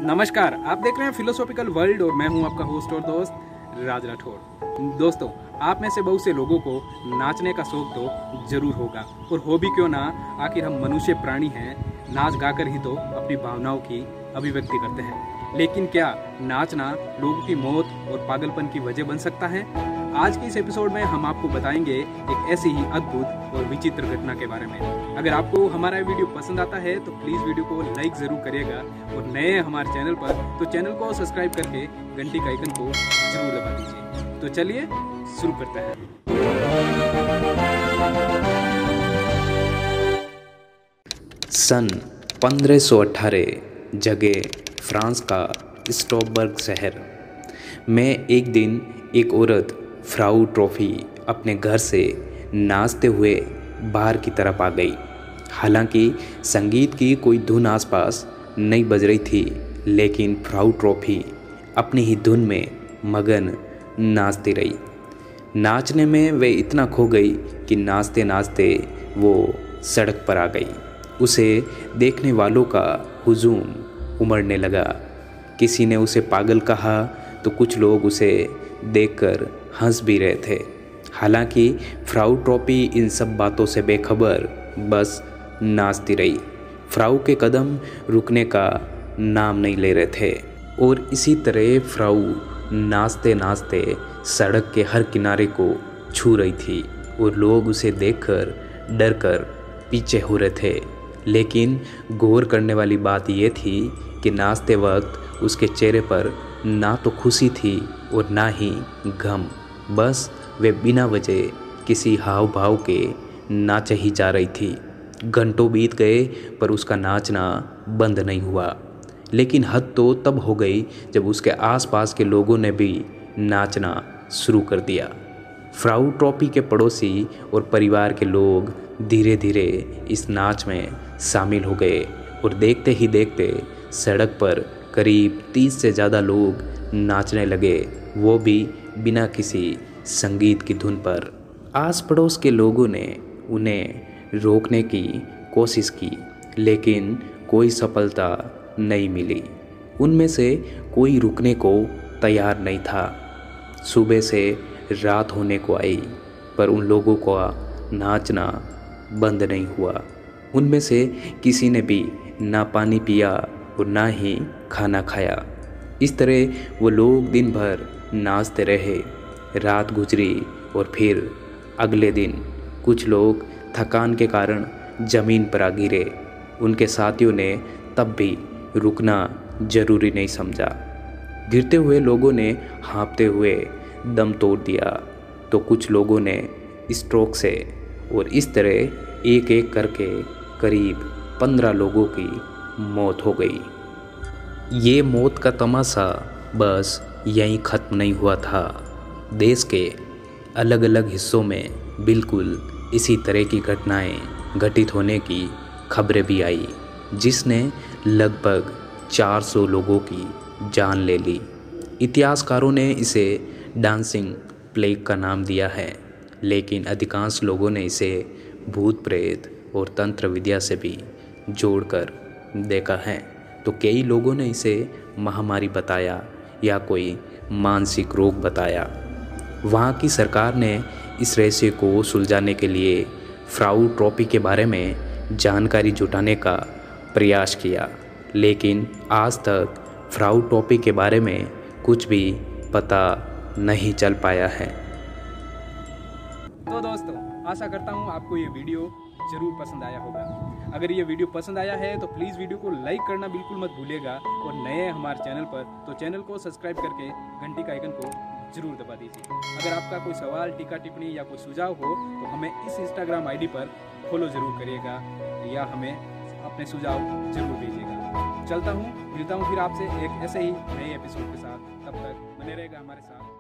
नमस्कार, आप देख रहे हैं फिलोसॉफिकल वर्ल्ड और मैं हूं आपका होस्ट और दोस्त राज राठौड़। दोस्तों, आप में से बहुत से लोगों को नाचने का शौक तो जरूर होगा और हो भी क्यों ना, आखिर हम मनुष्य प्राणी हैं, नाच गाकर ही तो अपनी भावनाओं की अभिव्यक्ति करते हैं। लेकिन क्या नाचना लोगों की मौत और पागलपन की वजह बन सकता है? आज के इस एपिसोड में हम आपको बताएंगे एक ऐसी ही अद्भुत और विचित्र घटना के बारे में। अगर आपको हमारा वीडियो पसंद आता है तो प्लीज़ वीडियो को लाइक ज़रूर करिएगा और नए हैं हमारे चैनल पर तो चैनल को सब्सक्राइब करके घंटी का आइकन को जरूर दबा दीजिए। तो चलिए शुरू करते हैं। सन 1518 जगह फ्रांस का स्ट्रॉसबर्ग शहर में एक दिन एक औरत फ्राउ ट्रॉफी अपने घर से नाचते हुए बाहर की तरफ आ गई। हालांकि संगीत की कोई धुन आसपास नहीं बज रही थी, लेकिन फ्राउ ट्रॉफी अपनी ही धुन में मगन नाचती रही। नाचने में वे इतना खो गई कि नाचते नाचते वो सड़क पर आ गई। उसे देखने वालों का हुजूम उमड़ने लगा। किसी ने उसे पागल कहा तो कुछ लोग उसे देखकर हंस भी रहे थे। हालांकि फ्राउ ट्रॉफी इन सब बातों से बेखबर बस नाचती रही। फ्राउ के कदम रुकने का नाम नहीं ले रहे थे और इसी तरह फ्राउ नाचते नाचते सड़क के हर किनारे को छू रही थी और लोग उसे देखकर डरकर पीछे हो रहे थे। लेकिन गौर करने वाली बात यह थी कि नाचते वक्त उसके चेहरे पर ना तो खुशी थी और ना ही गम। बस वे बिना वजह किसी हाव भाव के नाच ही जा रही थी। घंटों बीत गए पर उसका नाचना बंद नहीं हुआ। लेकिन हद तो तब हो गई जब उसके आसपास के लोगों ने भी नाचना शुरू कर दिया। फ्राउ ट्रॉफी के पड़ोसी और परिवार के लोग धीरे धीरे इस नाच में शामिल हो गए और देखते ही देखते सड़क पर करीब 30 से ज़्यादा लोग नाचने लगे, वो भी बिना किसी संगीत की धुन पर। आस पड़ोस के लोगों ने उन्हें रोकने की कोशिश की, लेकिन कोई सफलता नहीं मिली। उनमें से कोई रुकने को तैयार नहीं था। सुबह से रात होने को आई पर उन लोगों का नाचना बंद नहीं हुआ। उनमें से किसी ने भी ना पानी पिया और ना ही खाना खाया। इस तरह वो लोग दिन भर नाचते रहे। रात गुजरी और फिर अगले दिन कुछ लोग थकान के कारण ज़मीन पर आ गिरे। उनके साथियों ने तब भी रुकना ज़रूरी नहीं समझा। गिरते हुए लोगों ने हाँफते हुए दम तोड़ दिया तो कुछ लोगों ने स्ट्रोक से, और इस तरह एक एक करके करीब 15 लोगों की मौत हो गई। ये मौत का तमाशा बस यहीं ख़त्म नहीं हुआ था। देश के अलग अलग हिस्सों में बिल्कुल इसी तरह की घटनाएं घटित होने की खबरें भी आई, जिसने लगभग 400 लोगों की जान ले ली। इतिहासकारों ने इसे डांसिंग प्लेग का नाम दिया है, लेकिन अधिकांश लोगों ने इसे भूत प्रेत और तंत्र विद्या से भी जोड़कर देखा है। तो कई लोगों ने इसे महामारी बताया या कोई मानसिक रोग बताया। वहाँ की सरकार ने इस रहस्य को सुलझाने के लिए फ्राउ ट्रॉफी के बारे में जानकारी जुटाने का प्रयास किया, लेकिन आज तक फ्राउ ट्रॉफी के बारे में कुछ भी पता नहीं चल पाया है। तो दोस्तों, आशा करता हूँ आपको ये वीडियो जरूर पसंद आया होगा। अगर ये वीडियो पसंद आया है तो प्लीज़ वीडियो को लाइक करना बिल्कुल मत भूलिएगा और नए हैं हमारे चैनल पर तो चैनल को सब्सक्राइब करके घंटी का आइकन को जरूर दबा दीजिए। अगर आपका कोई सवाल, टीका टिप्पणी या कोई सुझाव हो तो हमें इस इंस्टाग्राम आईडी पर फॉलो ज़रूर करिएगा या हमें अपने सुझाव जरूर भेजिएगा। चलता हूँ, मिलता हूँ फिर आपसे एक ऐसे ही नए एपिसोड के साथ। तब तक बने रहेगा हमारे साथ।